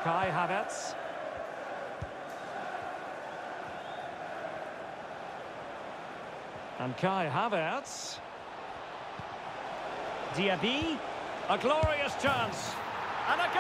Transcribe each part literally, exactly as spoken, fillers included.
Kai Havertz. And Kai Havertz. Diaby. A glorious chance. And a goal.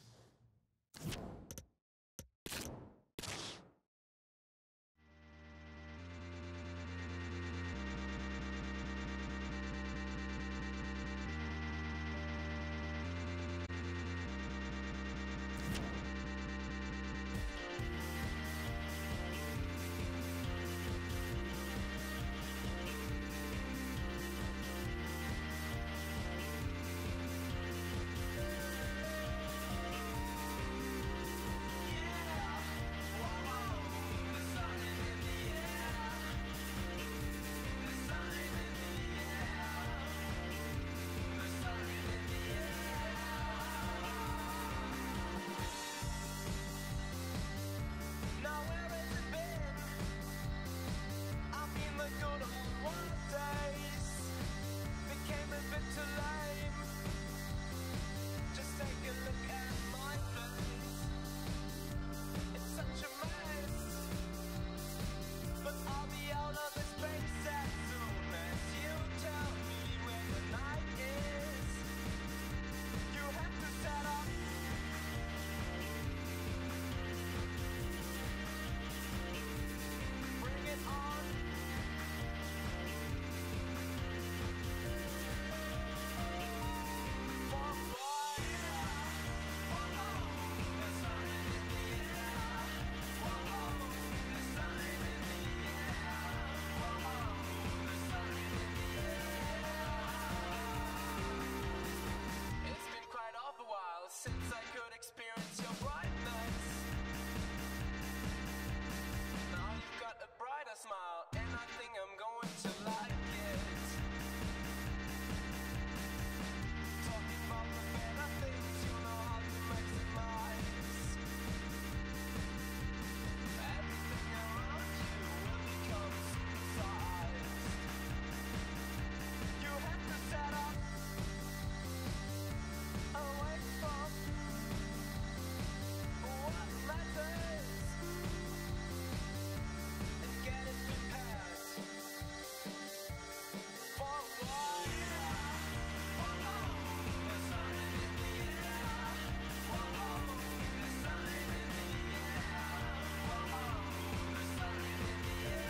Since I could experience your brightness. Now you've got a brighter smile, and I think I'm going to like it. Talking about the better things, you know how to maximize. Everything around you will become supersized. You have to set up away from what matters and get it prepared for a while. The sun in the air. The sun in the air. The sun in the air.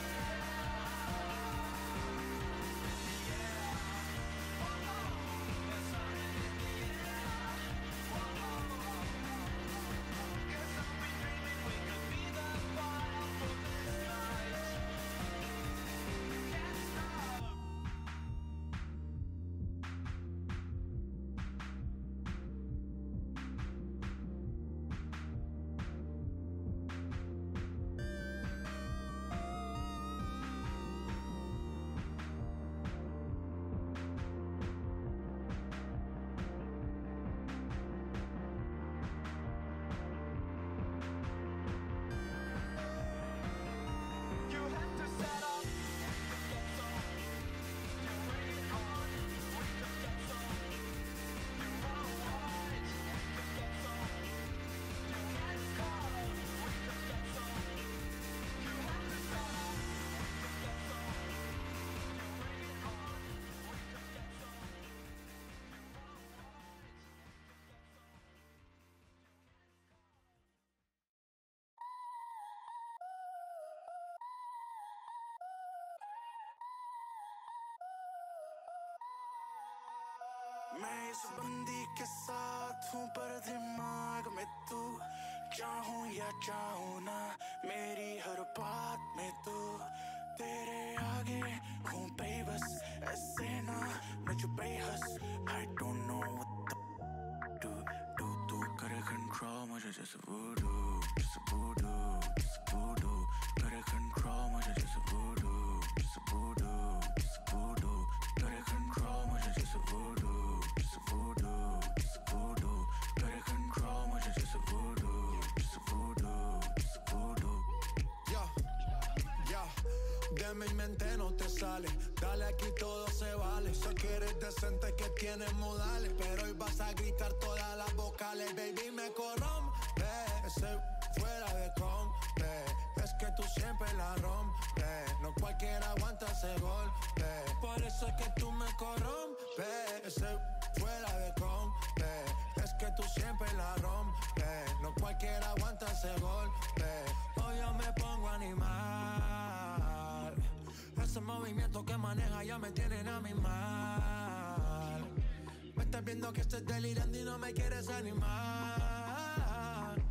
मैं इस बंदी के साथ हूँ पर दिमाग में तू चाहूँ या चाहूँ ना मेरी हर बात में तू तेरे आगे हूँ बेबस ऐसे ना मैं जो बेहस I don't know what the do do do करे control मुझे जैसे voodoo जैसे voodoo जैसे voodoo करे control मुझे जैसे voodoo जैसे voodoo जैसे voodoo करे control मुझे जैसे voodoo जैसे voodoo जैसे voodoo करे control मुझे जैसे voodoo जैसे voodoo जैसे voodoo. Yo, yo, de mi mente no te sale. Dale aquí todo se vale. Sé que eres decente, que tienes modales, pero hoy vas a gritar todas las vocales. Baby, me corrompe. cualquiera aguanta ese golpe. Por eso es que tú me corrompes. Ese fuera de compe. Es que tú siempre la rompes. No cualquiera aguanta ese golpe. Hoy yo me pongo animal. Ese movimiento que maneja ya me tienen a mi mal. Me estás viendo que estoy delirando y no me quieres animar.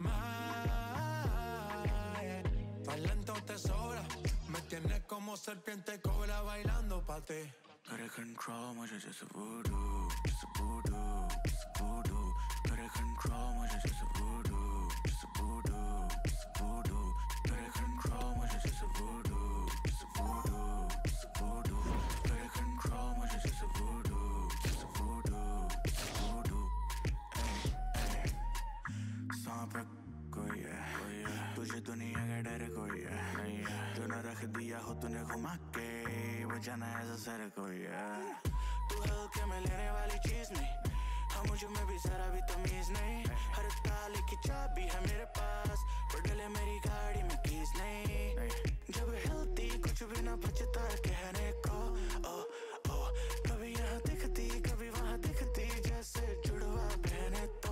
Mal. Talento te sobra. Me tienes como serpiente cobra bailando pa' ti. Got it control, moi j'ai juste voodoo, just a voodoo, just a voodoo. Got it control, moi j'ai juste voodoo, just a voodoo, just a voodoo. Got it control, moi j'ai juste voodoo, just a voodoo, just a voodoo. Got it control, moi j'ai juste voodoo, just a voodoo, just a voodoo. Hey, hey. Sans peu कोई है, तुझे दुनिया का डर कोई है, तूने रख दिया हो तूने घुमा के वो जाना ऐसा सर कोई है. तू हल्के में लेने वाली चीज नहीं, हाँ मुझे में भी जरा भी तमीज नहीं. हर ताले की चाबी है मेरे पास, पर डले मेरी गाड़ी में कीज नहीं. जब हिलती कुछ भी ना बचता है कहने को. ओ ओ कभी यहाँ दिखती कभी वहाँ दिखती जैसे जुड़वा बहने तो.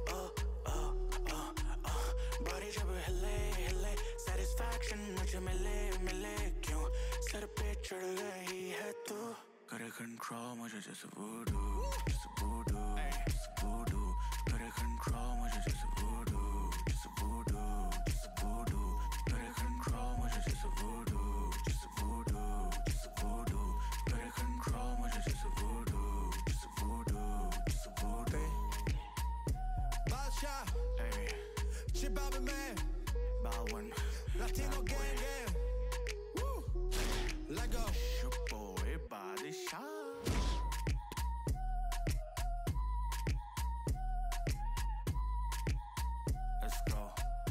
बॉडी जब हिले हिले सैटिस्फैक्शन मुझे मिले मिले क्यों सर पे चढ़ गई है तू. करे कंट्रोल मुझे जैसे वुडू जैसे वुडू जैसे वुडू. करे कंट्रोल मुझे जैसे वुडू जैसे वुडू जैसे वुडू. करे कंट्रोल मुझे जैसे वुडू जैसे वुडू जैसे वुडू. करे कंट्रोल मुझे जैसे वुडू जैसे वुडू जैसे वुडू. बादशाह Shit bobbin' man, Baldwin, Latino gang gang. Woo, let go. Your boy body shot. Let's go.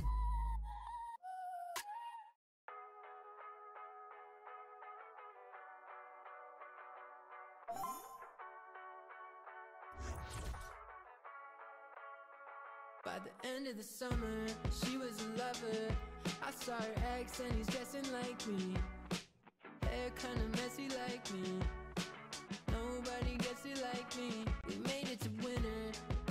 By the end of the summer, she was a lover. I saw her ex and he's dressing like me. Hair kinda messy like me. Nobody gets it like me. We made it to winter.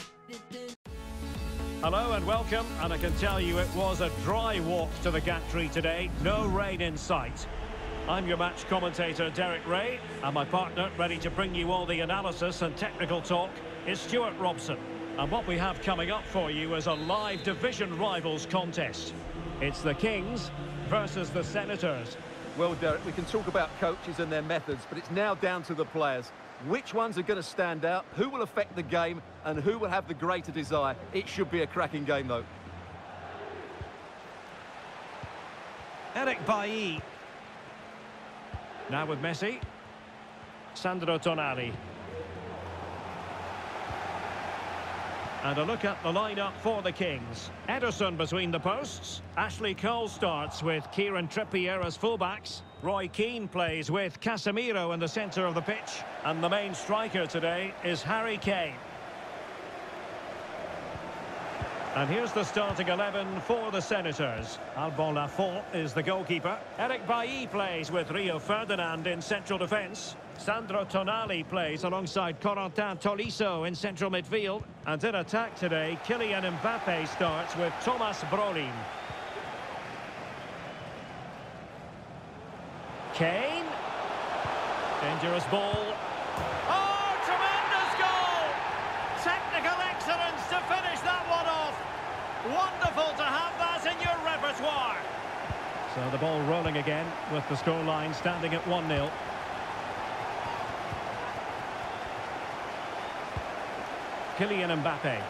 Hello and welcome, and I can tell you it was a dry walk to the gantry today. No rain in sight. I'm your match commentator Derek Ray, and my partner ready to bring you all the analysis and technical talk is Stuart Robson. And what we have coming up for you is a live division rivals contest. It's the Kings versus the Senators. Well, Derek, we can talk about coaches and their methods, but it's now down to the players. Which ones are going to stand out, who will affect the game, and who will have the greater desire? It should be a cracking game, though. Eric Bailly. Now with Messi. Sandro Tonali. And a look at the lineup for the Kings. Ederson between the posts. Ashley Cole starts with Kieran Trippier as fullbacks. Roy Keane plays with Casemiro in the centre of the pitch. And the main striker today is Harry Kane. And here's the starting eleven for the Senators. Alban Lafont is the goalkeeper. Eric Bailly plays with Rio Ferdinand in central defence. Sandro Tonali plays alongside Corentin Tolisso in central midfield. And in attack today, Kylian Mbappe starts with Thomas Brolin. Kane. Dangerous ball. Oh, tremendous goal! Technical excellence to finish that one off. Wonderful to have that in your repertoire. So the ball rolling again with the scoreline standing at one nil. Kylian Mbappe.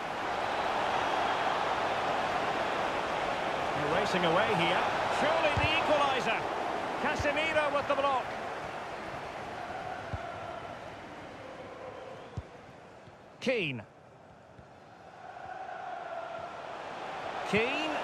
They're racing away here. Surely the equaliser. Casemiro with the block. Keane. Keane.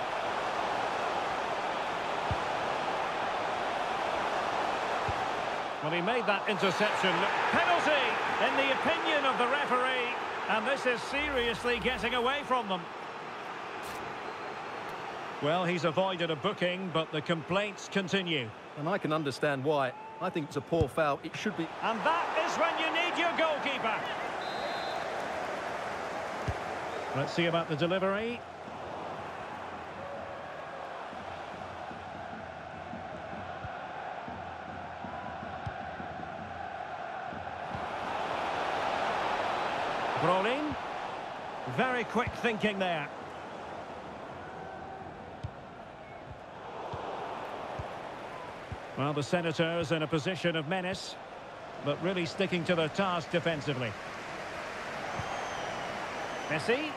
Well, he made that interception. Penalty, in the opinion of the referee. And this is seriously getting away from them. Well, he's avoided a booking, but the complaints continue. And I can understand why. I think it's a poor foul. It should be... And that is when you need your goalkeeper. Let's see about the delivery. Brolin. Very quick thinking there. Well, the Senators in a position of menace, but really sticking to their task defensively. Messi.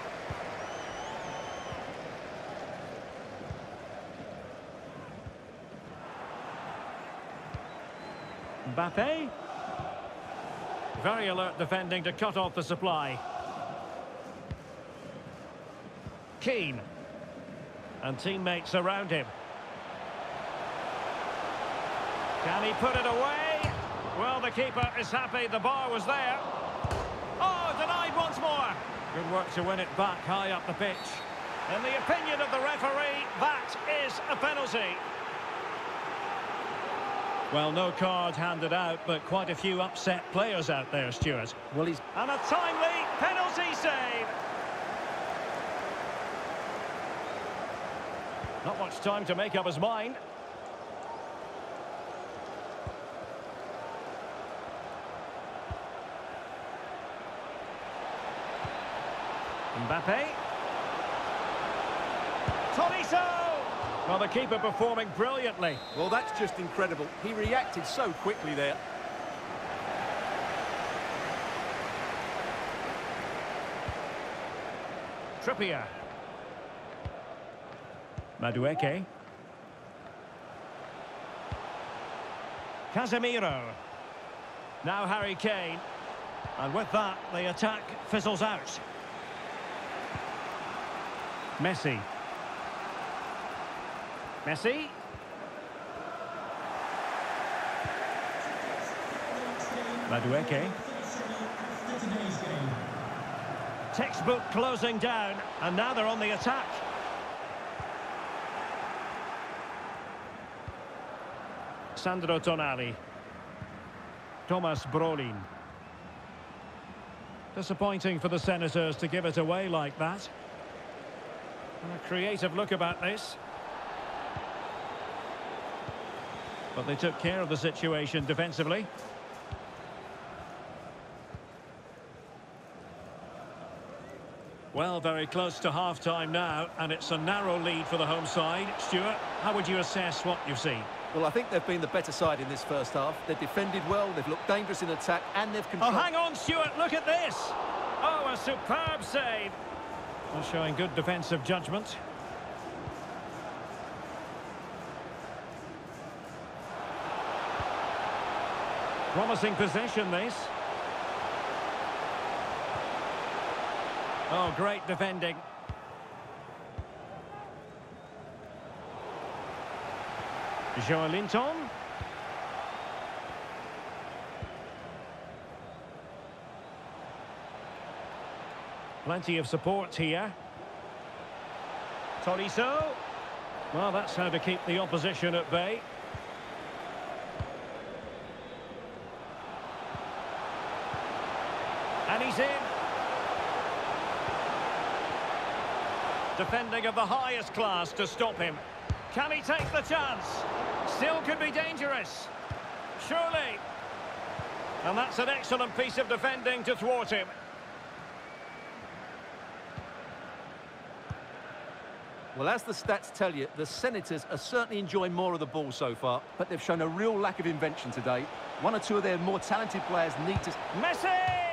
Mbappe. Very alert defending to cut off the supply. Keane. And teammates around him. Can he put it away? Well, the keeper is happy the bar was there. Oh, denied once more. Good work to win it back high up the pitch. In the opinion of the referee, that is a penalty. Well, no card handed out, but quite a few upset players out there, Stuart. Well, he's... And a timely penalty save. Not much time to make up his mind. Mbappe. Tolisso! Well, the keeper performing brilliantly. Well, that's just incredible. He reacted so quickly there. Trippier. Madueke. Casemiro. Now Harry Kane. And with that, the attack fizzles out. Messi. Messi. Madueke. Textbook closing down, and now they're on the attack. Sandro Tonali. Thomas Brolin. Disappointing for the Senators to give it away like that. And a creative look about this. But they took care of the situation defensively. Well, very close to half-time now, and it's a narrow lead for the home side. Stuart, how would you assess what you've seen? Well, I think they've been the better side in this first half. They've defended well, they've looked dangerous in attack, and they've controlled... Oh, hang on, Stuart, look at this! Oh, a superb save! Well, showing good defensive judgment. Promising possession, this. Oh, great defending. Joelinton. Plenty of support here. Tolisso. Well, that's how to keep the opposition at bay. And he's in. Defending of the highest class to stop him. Can he take the chance? Still could be dangerous. Surely. And that's an excellent piece of defending to thwart him. Well, as the stats tell you, the Senators are certainly enjoying more of the ball so far, but they've shown a real lack of invention today. One or two of their more talented players need to... Messi!